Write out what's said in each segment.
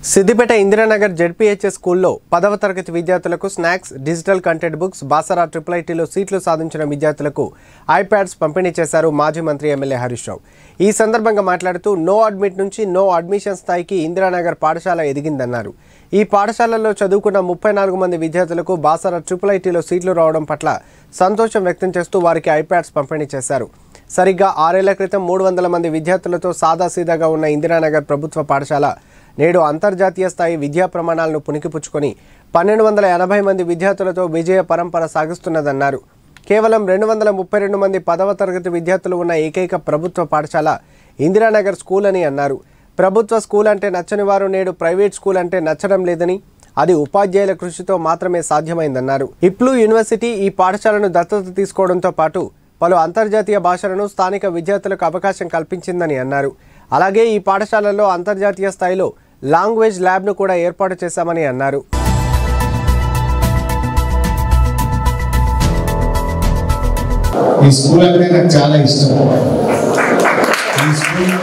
Siddipet Indiranagar ZPHS స్కూల్లో 10వ తరగతి విద్యార్థులకు snacks, digital content books, Basara IIITలో సీట్లు సాధించిన విద్యార్థులకు ఐప్యాడ్స్ పంపిణీ చేశారు మాజీ మంత్రి ఎమ్మెల్యే హరీష్ రావు. ఈ సందర్భంగా మాట్లాడుతూ నో అడ్మిట్ నుంచి నో అడ్మిషన్ స్థాయికి ఇందిరానగర్ పాఠశాల ఎదిగిందన్నారు. ఈ పాఠశాలలో చదువుకున్న 34 మంది విద్యార్థులకు బాసరా IIITలో సీట్లు రావడం పట్ల సంతోషం వ్యక్తం చేస్తూ వారికి ఐప్యాడ్స్ పంపిణీ చేశారు. సరిగ్గా 6 ఏళ్ల క్రితం 300 మంది విద్యార్థులతో సాదాసీదాగా ఉన్న ఇందిరానగర్ ప్రభుత్వ పాఠశాల నేడు అంతర్జాతీయ స్థాయి విద్యా ప్రమాణాలను పుణికిపుచ్చుకొని 1280 మంది విద్యార్థులతో విజయ పరంపర సాగిస్తున్నదన్నారు. కేవలం 232 మంది 10వ తరగతి విద్యార్థులు ఉన్న ఏకైక ప్రభుత్వ పాఠశాల ఇందిరానగర్ స్కూల్ అని అన్నారు. ప్రభుత్వ స్కూల్ అంటే నచ్చని వారు నేడు ప్రైవేట్ స్కూల్ అంటే నచ్చడం లేదని, అది ఉపాధ్యాయుల కృషితో మాత్రమే సాధ్యమైందన్నారు. ఇప్లూ యూనివర్సిటీ ఈ పాఠశాలను దత్తత తీసుకోవడంతో పాటు పలు అంతర్జాతీయ భాషలను స్థానిక విద్యార్థులకు అవకాశం కల్పించిందని అన్నారు. అలాగే ఈ పాఠశాలలో అంతర్జాతీయ స్థాయిలో లాంగ్వేజ్ ల్యాబ్ను కూడా ఏర్పాటు చేశామని అన్నారు. ఈ స్కూల్ అంటే నాకు చాలా ఇష్టం. ఈ స్కూల్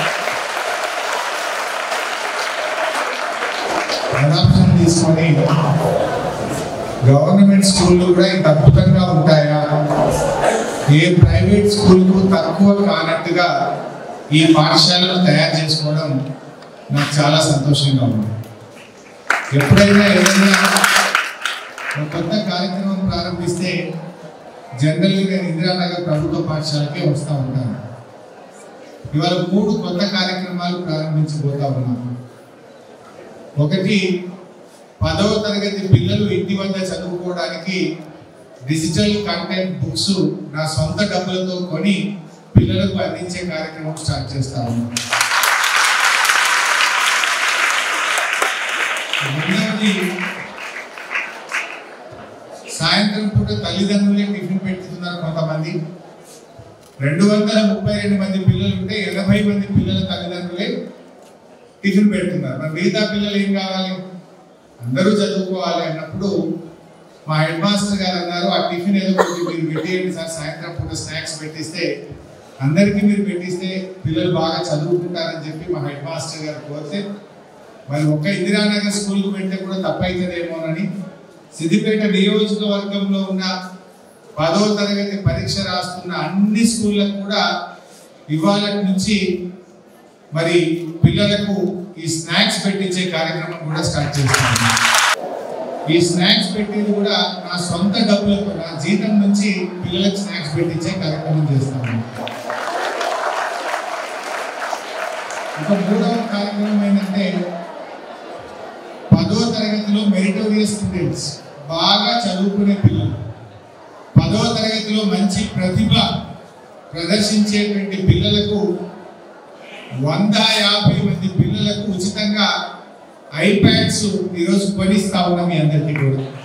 అడాప్షన్ తీసుకొని గవర్నమెంట్ స్కూళ్ళు కూడా ఇంత అద్భుతంగా ఉంటాయా, ఏ ప్రైవేట్ స్కూల్కు తక్కువ కానట్టుగా ఈ పాఠశాలను తయారు చేసుకోవడం నాకు చాలా సంతోషంగా ఉంది. ఎప్పుడైనా ఏదైనా ఒక కొత్త కార్యక్రమం ప్రారంభిస్తే జనరల్గా నేను ఇందిరానగర్ ప్రభుత్వ పాఠశాలకే వస్తూ ఉంటాను. ఇవాళ 3 కొత్త కార్యక్రమాలు ప్రారంభించబోతా ఉన్నాను. ఒకటి, 10వ తరగతి పిల్లలు ఇంటి వద్ద చదువుకోవడానికి డిజిటల్ కంటెంట్ బుక్స్ నా సొంత డబ్బులతో కొని పిల్లలకు అందించే కార్యక్రమం స్టార్ట్ చేస్తా ఉన్నాను. రెండవది, సాయంత్రం పూట తల్లిదండ్రులే టిఫిన్ పెట్టుతున్నారు కొంతమంది. 232 మంది పిల్లలు ఉంటే 80 మంది పిల్లల తల్లిదండ్రులే టిఫిన్ పెడుతున్నారు. మరి మిగతా పిల్లలు ఏం కావాలి? అందరూ చదువుకోవాలి అన్నప్పుడు మా హెడ్ మాస్టర్ గారు అన్నారు, ఆ టిఫిన్ ఏదో మీరు పెట్టేయండి సార్, సాయంత్రం పూట స్నాక్స్ పెట్టిస్తే అందరికీ మీరు పెట్టిస్తే పిల్లలు బాగా చదువుకుంటారని చెప్పి మా హెడ్ మాస్టర్ గారు కోరితే, మరి ఒక్క ఇందిరానగర్ స్కూల్కి పెడితే కూడా తప్పైతుందేమోనని సిద్దిపేట నియోజకవర్గంలో ఉన్న 10వ తరగతి పరీక్ష రాస్తున్న అన్ని స్కూళ్ళకు కూడా ఇవాళ నుంచి మరి పిల్లలకు ఈ స్నాక్స్ పెట్టించే కార్యక్రమం కూడా స్టార్ట్ చేస్తాను. ఈ స్నాక్స్ పెట్టేది కూడా నా సొంత డబ్బులతో, నా జీతం నుంచి పిల్లలకు స్నాక్స్ పెట్టించే కార్యక్రమం చేస్తాను. ఒక 3వ కార్యక్రమం ఏంటంటే, 10వ తరగతిలో మెరిటోరియస్ స్టూడెంట్స్, బాగా చదువుకునే పిల్లలు, 10వ తరగతిలో మంచి ప్రతిభ ప్రదర్శించేటువంటి పిల్లలకు 150 మంది పిల్లలకు ఉచితంగా ఐప్యాడ్స్ ఈరోజు కొనిస్తా ఉన్నాం మీ అందరికీ కూడా.